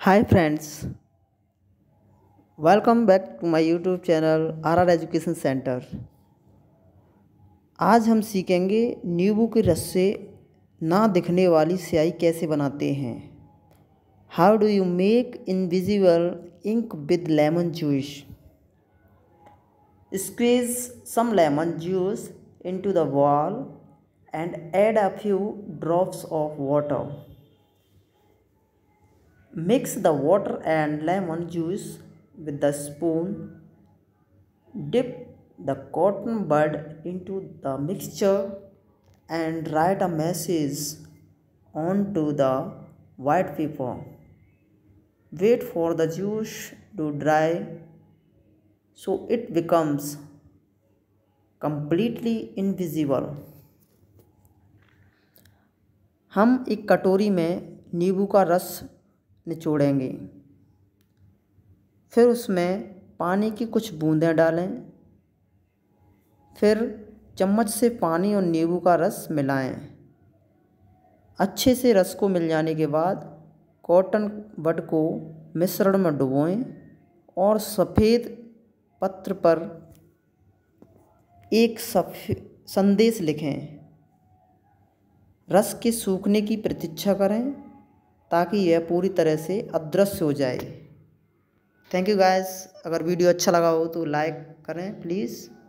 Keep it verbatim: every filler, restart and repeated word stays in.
Hi friends, welcome back to my YouTube channel R R education centre. आज हम सीखेंगे नींबू के रस से ना दिखने वाली स्याही कैसे बनाते हैं। How do you make invisible ink with lemon juice. Squeeze some lemon juice into the bowl and add a few drops of water. Mix the water and lemon juice with the spoon. Dip the cotton bud into the mixture and write a message onto the white paper. Wait for the juice to dry so it becomes completely invisible. हम एक कटोरी में नींबू का रस निचोड़ेंगे, फिर उसमें पानी की कुछ बूंदें डालें, फिर चम्मच से पानी और नींबू का रस मिलाएं। अच्छे से रस को मिल जाने के बाद कॉटन बड को मिश्रण में डुबोएं और सफ़ेद पत्र पर एक सफेद संदेश लिखें। रस के सूखने की प्रतीक्षा करें ताकि यह पूरी तरह से अदृश्य हो जाए। Thank you guys. अगर वीडियो अच्छा लगा हो तो लाइक करें प्लीज़।